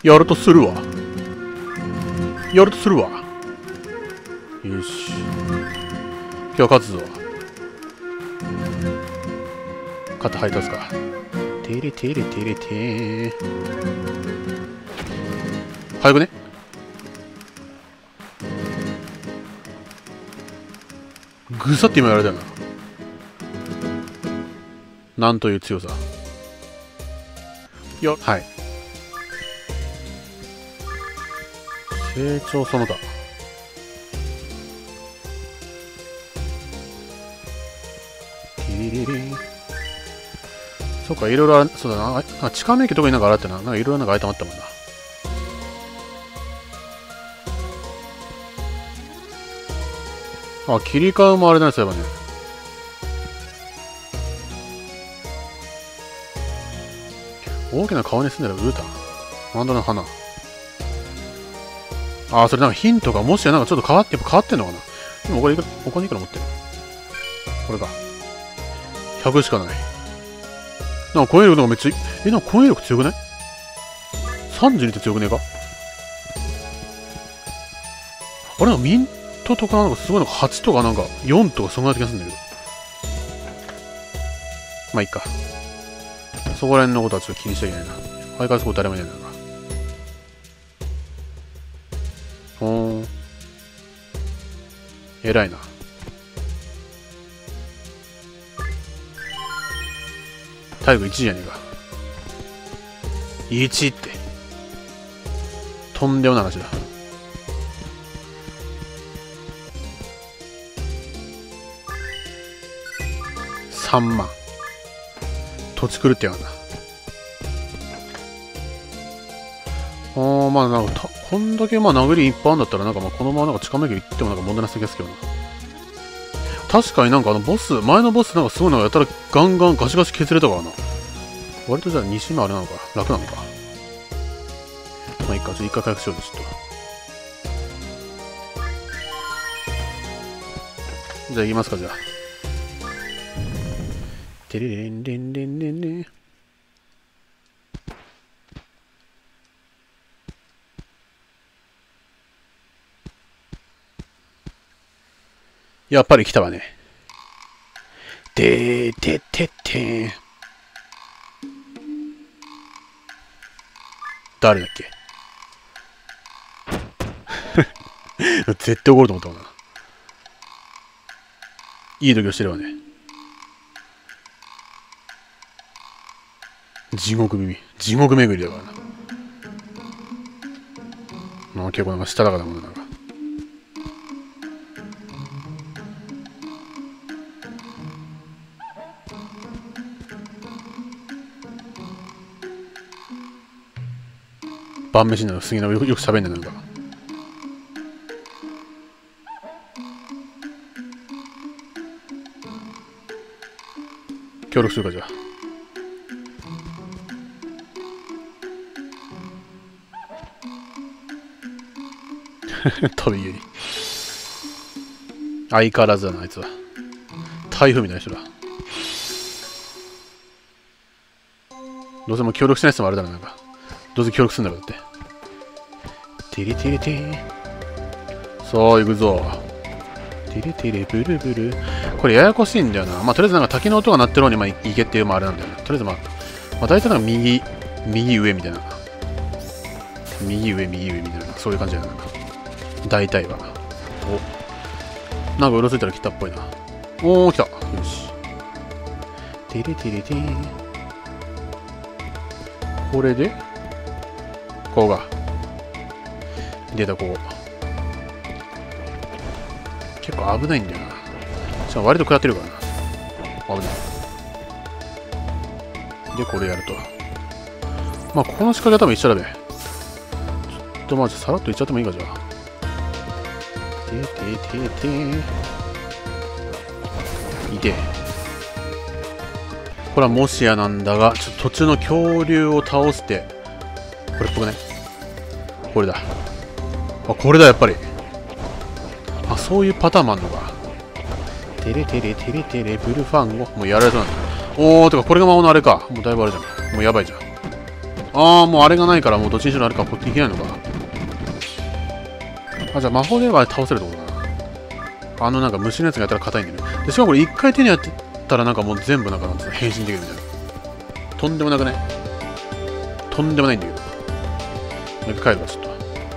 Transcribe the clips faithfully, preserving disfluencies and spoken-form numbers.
やるとするわ。やるとするわ。よし。今日は勝つぞ。勝って配達か。てれてれてれてー。早くね。ぐさって今やられたよな。なんという強さ。よ、はい。成長その他。テレレレ。そっか、いろいろある、そうだな。なんか地下免疫とかになんかあるってな。なんかいろいろなんかアイテムあったもんな。あ、切り替えもあれなんですよ、ね。大きな川に住んでるウータン。マンドの花。ああ、それなんかヒントがもしやなんかちょっと変わって、やっぱ変わってんのかな。でもこれいくら、お金いくら持ってる？これか。ひゃくしかない。なんか攻撃力なんかめっちゃ、え、なんか攻撃力強くない？ さんじゅうに って強くねえか？あれなんかミントとかなんかすごいなんかはちとかなんかよんとかそんな気がするんだけど。まあいいか。そこら辺のことはちょっと気にしちゃいけないな。相変わらずここ誰もいないんだから。ほーん。偉いな。体力いちじゃねえか。いちって。とんでもない話だ。さんまん。土地狂ってやがんな。あー、まあなんかた、こんだけまあ殴りいっぱいあるんだったら、なんかまあこのままなんか地下免疫行ってもなんか問題なさげですけどな。確かになんかあのボス、前のボスなんかすごいのがやったらガンガンガシガシ削れたからな。割とじゃあに周目あれなのか、楽なのか。まあいいか、ちょっと一回回復しようぜ、ちょっと。じゃあ行きますか、じゃあ。てれれんれんれんれんれん。やっぱり来たわね。でーててってー。誰だっけ絶対怒ると思ったもんな。いい度胸してるわね。地獄耳。地獄巡りだからな。まあ結構なんかしたたかなものなんか。晩飯なの不思議なよくよく喋んねえなんか。協力するかじゃあ。飛び蹴り。相変わらずだなあいつは。台風みたいな人だ。どうせもう協力しない人もあれだろなんか。どうせ協力するんだろうって。テレテレテー。さあ行くぞ。テレテレブルブル。これややこしいんだよな。まあとりあえずなんか滝の音が鳴ってる方にまあ行けっていうまああれなんだよな。とりあえずまあ、まあ大体なんか右、右上みたいな。右上右上みたいな。そういう感じだな。なんか大体は。お。なんかうろついたら来たっぽいな。おー来た。よし。テレテレテー。これでここが出たここ結構危ないんだよな。しかも割と食らってるからな。危ない。でこれやるとまあここの仕掛けは多分一緒だべ。ちょっとまあさらっといっちゃってもいいかじゃあ。てててていてこれはもしやなんだが、ちょっと途中の恐竜を倒して、これっぽくね。これだ。あ、これだ、やっぱり。あ、そういうパターンもあんのか。テレテレテレテレブルファンゴ。もうやられそうなんだ。おー、てかこれが魔物あれか。もうだいぶあれじゃん。もうやばいじゃん。 ああ、もうあれがないから、もうどっちにしろあれか、こっちいけないのか。あ、じゃあ魔法では倒せるってことかな。あのなんか虫のやつがやったら硬いんだよね。でしかもこれ一回手にやってたらなんかもう全部なんかなんつうの変身できるみたいな。とんでもなくね。とんでもないんだけど。もう一回帰るわ、ちょっと。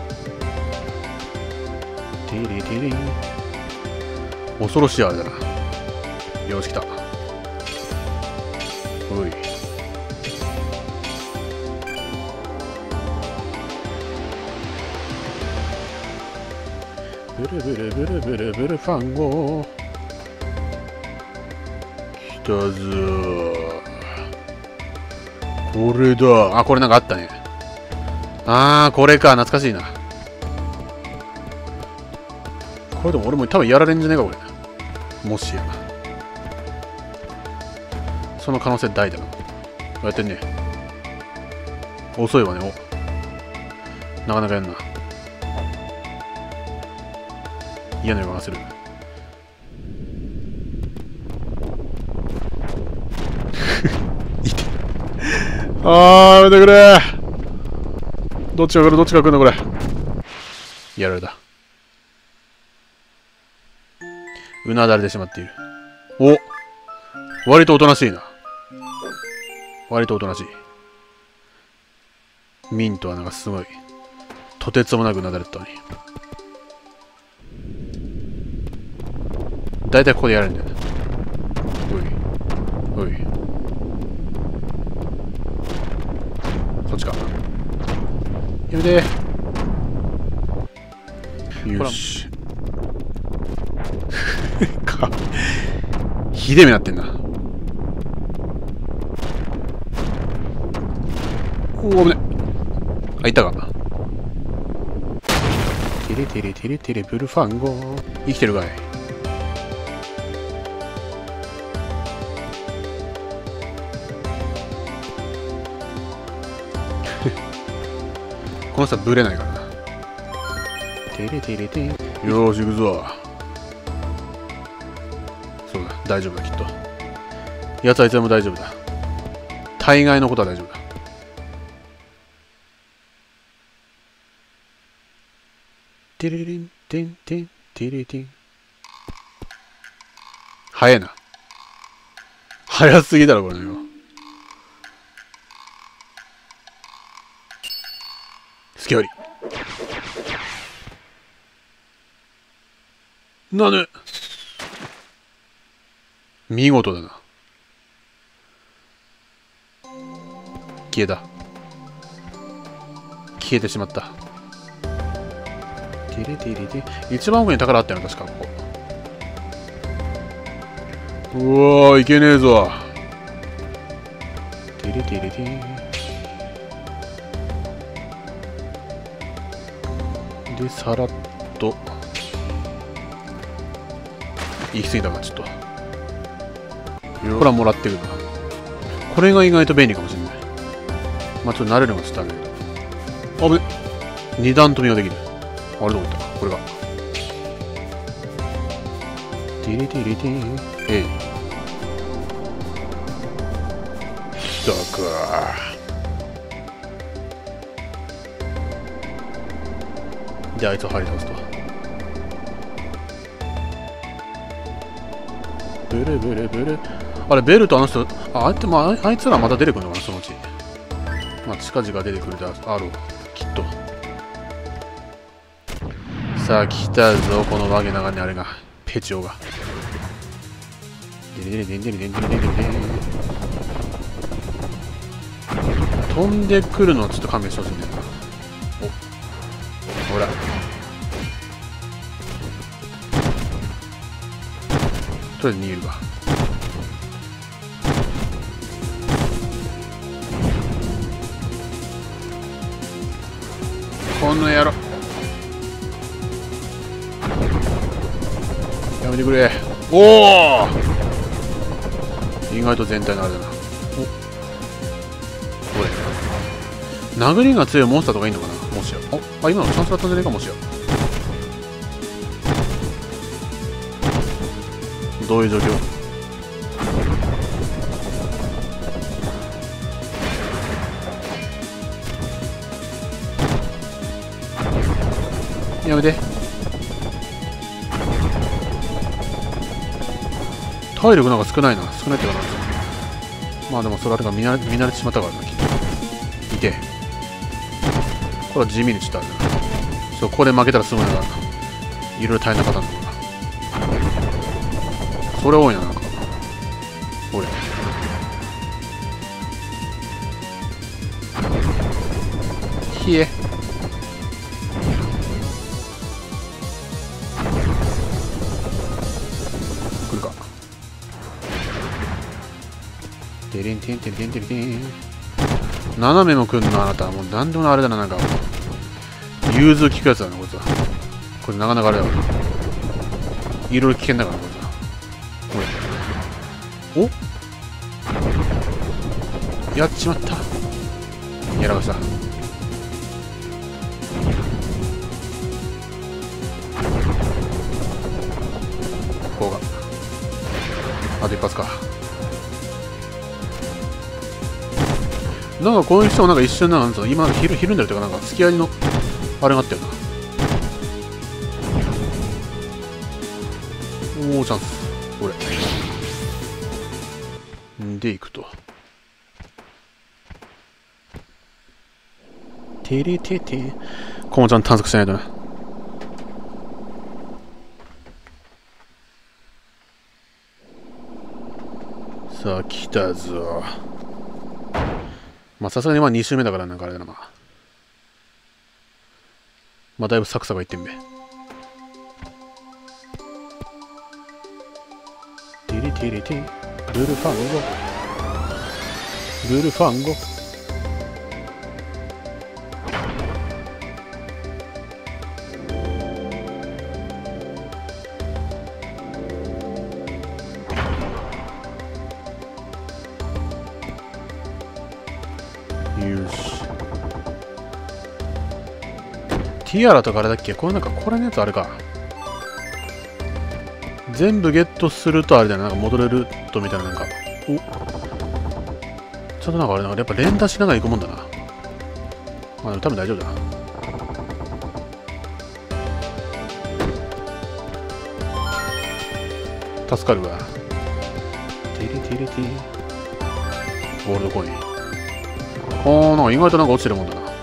テレテレ。恐ろしいあれだな。よし、来た。おい。ブルブルブルブルブルファンゴ。来たぞー。これだ。あ、これなんかあったね。あー、これか。懐かしいな。これでも俺も多分やられんじゃねえか、これ。もしや。その可能性大だな。やってんね。遅いわね、お。なかなかやんな。嫌な予感がする。あー、やめてくれ。どっちが来るどっちが来るのこれ。やられた。うなだれてしまっている。お、割とおとなしいな。割とおとなしい。ミントはなんかすごいとてつもなくうなだれてたのに。だいたいここでやるんだよね。おいおい、そっちか。やめて。よし。かひでえ目なってんな。おお、危ね。あ、いたか。テレテレテレテレブルファンゴ。生きてるかい。この人はブレないからな。テレテレテレ。よーし、行くぞ。そうだ、大丈夫だ、きっと。やつはいつでも大丈夫だ。大概のことは大丈夫だ。テレレンテンテンテレテン。早いな。早すぎだろ、これよ。スキャリなぬ。見事だな。消えた。消えてしまった。テレテレテ。一番奥に宝あったよな、確かここ。うわー、いけねえぞ。テレテレテ。で、さらっと。行き過ぎたか、ちょっと。これはもらってくるな。これが意外と便利かもしれない。まあちょっと慣れるのがちょっとあるけど。あぶね。二段跳びができる。あれどこ行ったか、これが。テレテレテー。えい。来たか。で、あいつを張り倒すと。ブルブルブル。あれ、ベルとあの人、あ、あいつ、まあ、あいつらまた出てくるのかな、そのうち。まあ、近々出てくるであろう、きっと。さあ、来たぞ、このわけ長ね、あれが。ペチオが。デレデレデレデレデレデレデレ。飛んでくるのをちょっと勘弁してほしいんだよな。お、ほら。とりあえず逃げるか。この野郎。やめてくれ。おお、意外と全体のあれだな。お、これ殴りが強いモンスターとかいいのかな、もしや。あ、今のチャンスだったんじゃねえか、もしや。どういう状況？ やめて。体力なんか少ないな。少ないっていうかな。まあでもそれあれが見慣れ見慣れてしまったからな、きっと。いて。これは地味にちょっとあるな。そう、ここで負けたら済むのが、いろいろ大変なパターンだから。それ多いな、なんか。ほれ。ひえ。来るか。テレンテンテンテンテンテン。斜めも来んのあなた。もう何でもあれだな、なんか。融通効くやつだな、こいつは。これなかなかあれだわ。いろいろ危険だから、こいつは。おやっちまった。やらかした。こうが。あと一発か。なんかこの人もなんか一瞬なんか今ひるひるんでるというかなんか付き合いのあれがあったよな。おおチャンス。これ。でいくと。てれてて。こもちゃん探索しないとな。さあ来たぞ。まあさすがにまあに周目だからなんかあれだなまあ。まあだいぶサクサクいってんべ。テレテレテブルファンゴブルファンゴ。よし。ティアラとかあれだっけ。これなんかこれのやつあれか。全部ゲットするとあれだよな。なんか戻れるとみたいななんか。おちょっとなんかあれな。やっぱ連打しながら行くもんだな。まあでも多分大丈夫だな。助かるわ。テレテレテレ。ゴールドコイン。あー、なんか意外となんか落ちてるもんだな。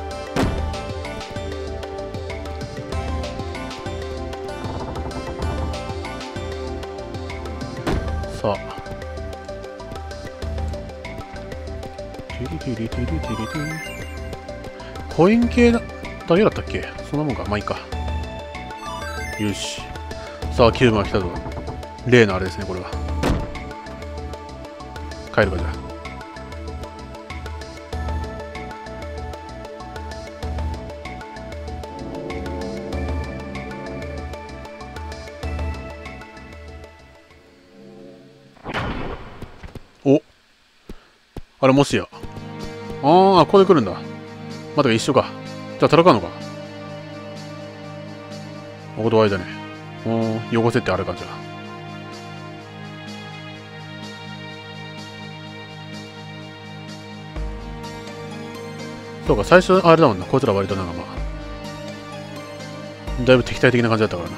さあ。テリテリテリテリテリ。コイン系だだけだったっけ。そんなもんか。まあいいか。よし。さあ、キューブが来たぞ。例のあれですね、これは。帰るかじゃあ。おあれもしや。ああ、ここで来るんだ。また一緒か。じゃあ戦うのか。お断りだね。おー、汚せってあれか、じゃあ。そうか、最初あれだもんな。こいつら割となんかまあ。だいぶ敵対的な感じだったからな。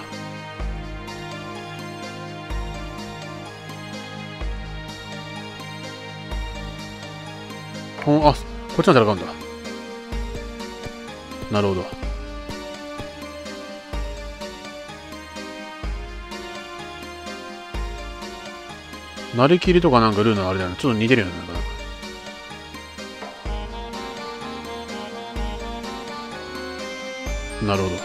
ほん、あ、こっちの戦うんだ。なるほど。なりきりとかなんかルーのあれだよね。ちょっと似てるよね。なんかなるほど。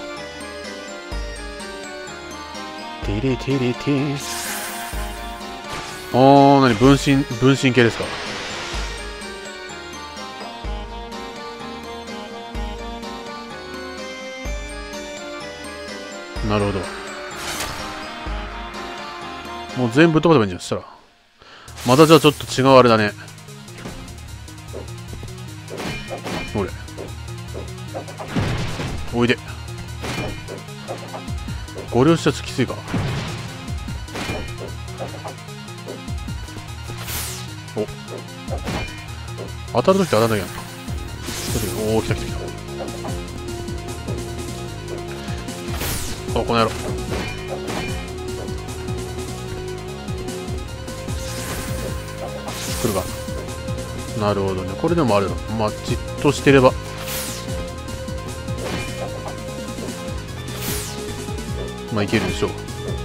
テレテレテあー、なに分身、分身系ですか。なるほど。もう全部飛ばせばいいんじゃん。そしたら。またじゃあちょっと違うあれだね。ほれ。おいで。ご両施設きついか。お。当たるとき当たんなきゃな。おお、来た来た来た。 そう、この野郎。来るか。なるほどね。これでもあるの。まあ、じっとしてれば。まあ、いけるでしょう。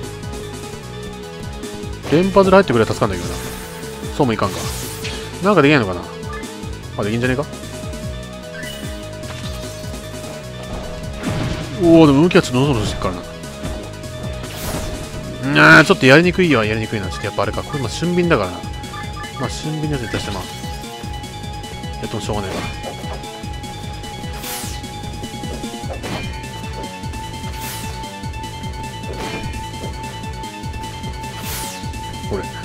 連発で入ってくれば助かるんだけどな。そうもいかんか。なんかできないのかな。あ、できんじゃねえか。おお、でも動きはちょっとノソノソしてるからな。あー、ちょっとやりにくいよ、やりにくいな。ちょっとやっぱあれか。これまあ俊敏だからな。まあ俊敏なやつに対してまあ、やってもしょうがないわ。これ。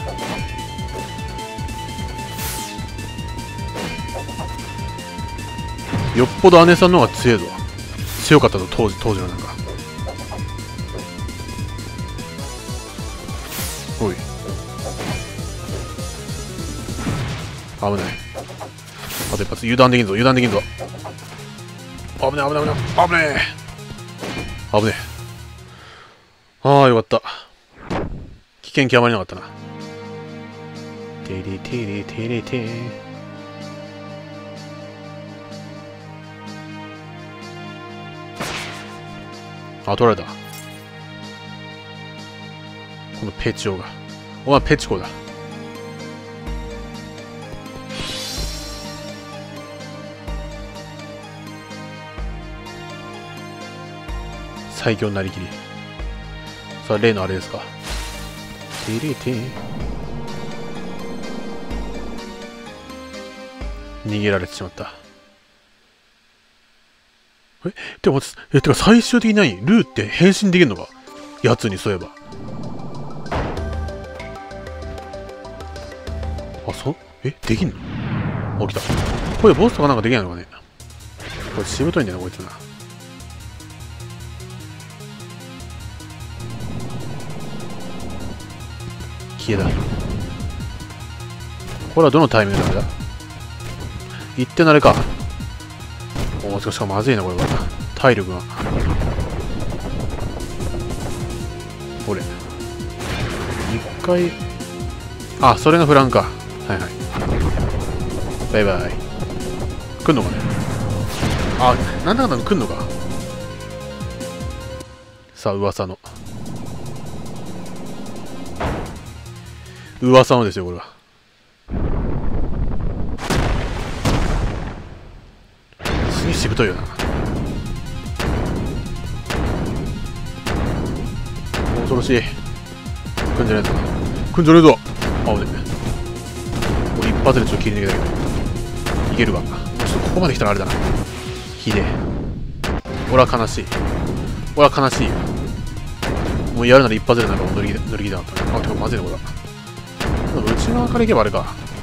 よっぽど姉さんの方が強いぞ。強かったぞ、当時、当時のなんか。おい。危ない。あと一発、油断できんぞ、油断できんぞ。危ねえ、危ねえ、危ねえ、危ねえ。危ねえ。ああ、よかった。危険極まりなかったな。てれてれてれて。あ、取られた。このペチオが。お前ペチコだ。最強になりきり。さあ、例のあれですか。てれて。逃げられてしまった。え、でも、え、てか最終的に何ルーって変身できるのかやつにそういえば。あ、そえ、できんの？起きた。これボスとかなんかできないのかね。これしぶといんだよな、こいつな。消えだ。これはどのタイミングなんだ？一点慣れか。おお、しかしまずいな、これは。体力が。これ。一回。あ、それがフランか。はいはい。バイバイ。来んのかね。あ、なんだかんだ来んのか。さあ、噂の。噂のですよ、これは。すげえしぶといよな。恐ろしい。来んじゃねえぞ。来んじゃねえぞ。あ、危ねえ。これ一発でちょっと切り抜けたけど。いけるか。ちょっとここまで来たらあれだな。ひでえ。俺は悲しい。俺は悲しいよ。もうやるなら一発でなんか乗り乗り気だったね。あ、てかまずいな、これは。内側から行けばあれか。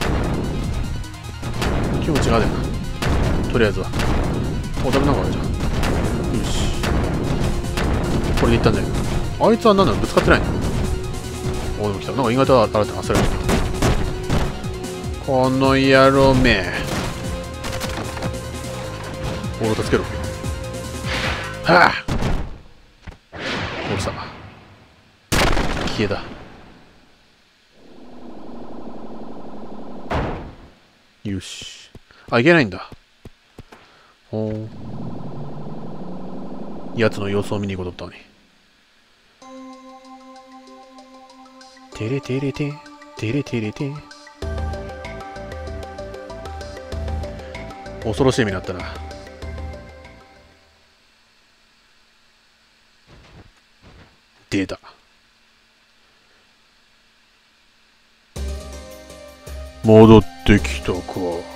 気持ちがあるな。とりあえずは。お、ダメなのかじゃん。よし。これでいったんじゃないか。あいつは何なのぶつかってないの？お、でも来た。なんか意外とあれだった。焦られた。この野郎め。俺を助けろ。はぁ、落ちた。消えた。よし。あ、いけないんだ。ほー。やつの様子を見に行こうと思ったのに。てれてれて、てれてれて。恐ろしい目になったな。出た。戻ってきたか。